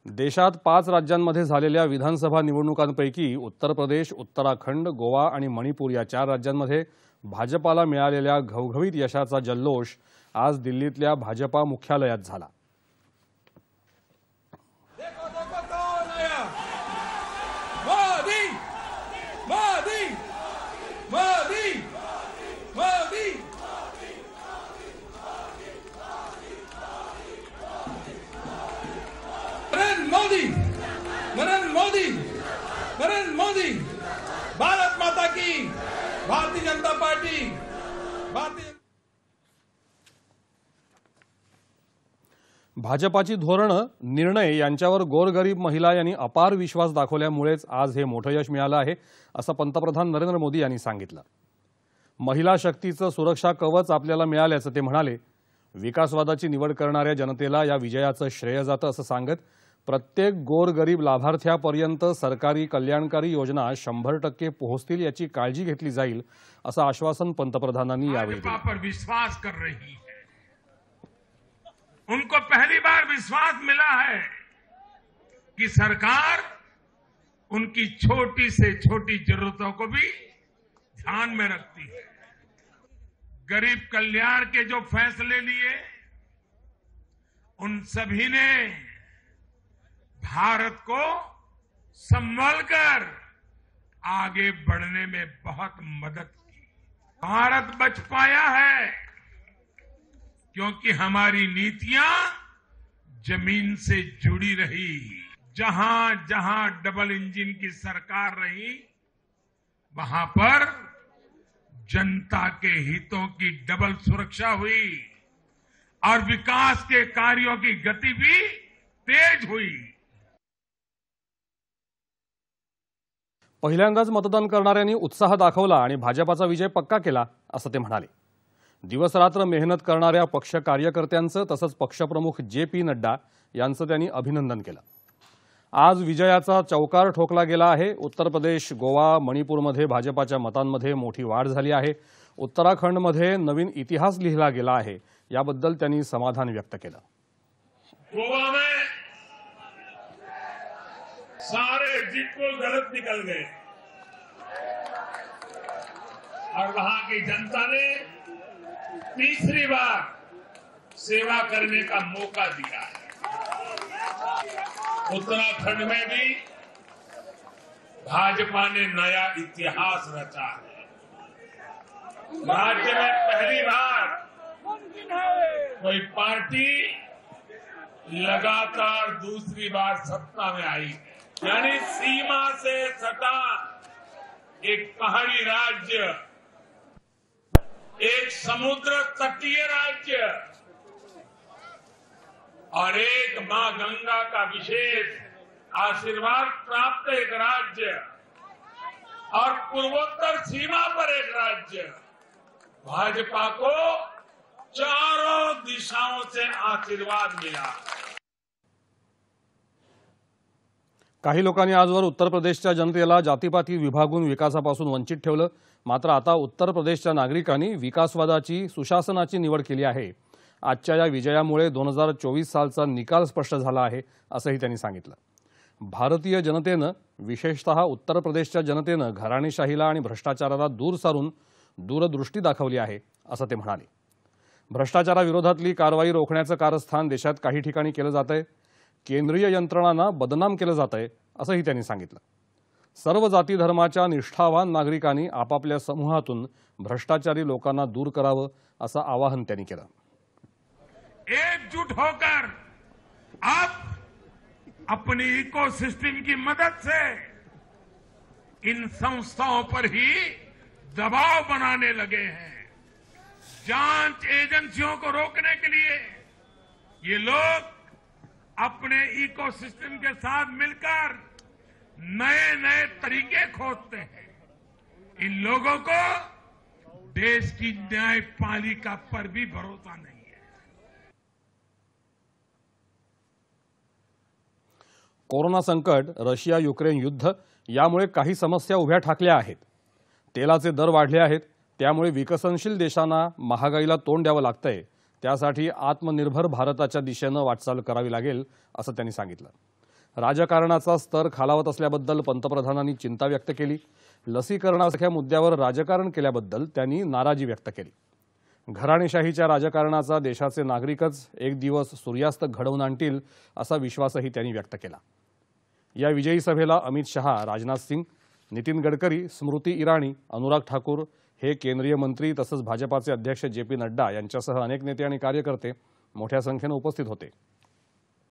देशात 5 राज्यांमध्ये झालेल्या विधानसभा निवडणुकांपैकी उत्तर प्रदेश, उत्तराखंड, गोवा आणि मणिपूर या 4 राज्यांमध्ये भाजपाला मिळालेल्या घवघवीत यशाचा जल्लोष आज दिल्लीतल्या भाजपा मुख्यालयात झाला। नरेंद्र मोदी, भारत माता की, भारतीय जनता पार्टी, भाजपाची धोरणं, निर्णय यांच्यावर गोरगरीब महिला यांनी अपार विश्वास दाखवल्यामुळेच आज हे मोठं यश मिळालं आहे, असं पंतप्रधान नरेंद्र मोदी यांनी सांगितलं। महिला शक्तीचं सुरक्षा कवच आपल्याला मिळाल्याचं ते म्हणाले। विकासवादाची निवड करणाऱ्या जनतेला या विजयाचं श्रेय जातं असं सांगत प्रत्येक गोरगरीब लाभार्थ्यापर्यंत सरकारी कल्याणकारी योजना 100% पोहोचतील याची काळजी घेतली जाईल असं आश्वासन पंतप्रधानांनी यावेळी दिलं। भाजपा पर विश्वास कर रही है। उनको पहली बार विश्वास मिला है कि सरकार उनकी छोटी से छोटी जरूरतों को भी ध्यान में रखती है। गरीब कल्याण के जो फैसले लिए उन सभी ने भारत को संभलकर आगे बढ़ने में बहुत मदद की। भारत बच पाया है क्योंकि हमारी नीतियां जमीन से जुड़ी रही। जहां जहां डबल इंजन की सरकार रही वहां पर जनता के हितों की डबल सुरक्षा हुई और विकास के कार्यों की गति भी तेज हुई। पहिल्यांदाच मतदान करणाऱ्यांनी उत्साह दाखवला आणि भाजपाचा विजय पक्का केला असं ते म्हणाले। दिवसरात्र मेहनत करणाऱ्या पक्ष कार्यकर्त्यांचं तसंच पक्षप्रमुख जे.पी. नड्डा यांचं त्यांनी अभिनंदन केलं। आज विजयाचा चौकार ठोकला गेला आहे। उत्तर प्रदेश, गोवा, मणिपूरमध्ये भाजपाच्या मतांमध्ये मोठी वाढ झाली आहे। उत्तराखंडमध्ये नवीन इतिहास लिहिला गेला आहे, याबद्दल त्यांनी समाधान व्यक्त केलं। गोवा में सारे बिल्कुल गलत निकल गए और वहां की जनता ने तीसरी बार सेवा करने का मौका दिया है। उत्तराखंड में भी भाजपा ने नया इतिहास रचा है। राज्य में पहली बार कोई पार्टी लगातार दूसरी बार सत्ता में आई, यानी सीमा से सटा एक पहाड़ी राज्य, एक समुद्र तटीय राज्य और एक मां गंगा का विशेष आशीर्वाद प्राप्त एक राज्य और पूर्वोत्तर सीमा पर एक राज्य। भाजपा को चारों दिशाओं से आशीर्वाद मिला। काही लोकांनी आजवर उत्तर प्रदेशच्या जनतेला जातीपाती विभागून विकासापासून वंचित ठेवलं, मात्र आता उत्तर प्रदेशच्या नागरिकांनी विकासवादाची, सुशासनाची निवड केली आहे। आजच्या या विजयामुळे 2024 सालचा निकाल स्पष्ट झाला आहे असंही त्यांनी सांगितलं। भारतीय जनतेनं, विशेषतः उत्तर प्रदेशच्या जनतेनं घराणेशाहीला आणि भ्रष्टाचाराला दूर सारून दूरदृष्टी दाखवली आहे असं ते म्हणाले। भ्रष्टाचाराविरोधातली कारवाई रोखण्याचं कारस्थान देशात काही ठिकाणी केलं जातंय। केंद्रीय यंत्रणांना बदनाम केलं जातंय असंही त्यांनी सांगितलं। सर्व जाती धर्माच्या निष्ठावान नागरिकांनी आपापल्या समूहातून भ्रष्टाचारी लोकांना दूर करावं असं आवाहन त्यांनी केलं। एकजुट होकर आप अपनी इकोसिस्टम की मदद से इन संस्थाओं पर ही दबाव बनाने लगे हैं। जांच एजेंसियों को रोकने के लिए ये लोग अपने इकोसिस्टम के साथ मिलकर नए नए तरीके खोजते हैं। इन लोगों को देश की न्यायपालिका पर भी भरोसा नहीं है। कोरोना संकट, रशिया युक्रेन युद्ध यामुळे काही समस्या उभ्या ठाकल्या आहेत। तेलाचे दर वाढले आहेत, त्यामुळे विकसनशील देशांना महागाईला तोंड द्यावं लागतंय। त्यासाठी आत्मनिर्भर भारताच्या दिशेने वाटचाल करावी लागेल असं त्यांनी सांगितलं। राजकारणाचा स्तर खालावत असल्याबद्दल पंतप्रधानांनी चिंता व्यक्त केली. लसीकरणासारख्या मुद्द्यावर राजकारण केल्याबद्दल त्यांनी नाराजी व्यक्त केली. घराणेशाहीच्या राजकारणाचा देशाचे नागरिकच एक दिवस सूर्यास्त घडवून आणतील असा विश्वासही त्यांनी व्यक्त केला. या विजयी सभेला अमित शहा, राजनाथ सिंग, नितीन गडकरी, स्मृती इराणी, अनुराग ठाकूर हे केंद्रीय मंत्री तसंच भाजपाचे अध्यक्ष जे.पी. नड्डा यांच्यासह अनेक नेते आणि कार्यकर्ते मोठ्या संख्येने उपस्थित होते.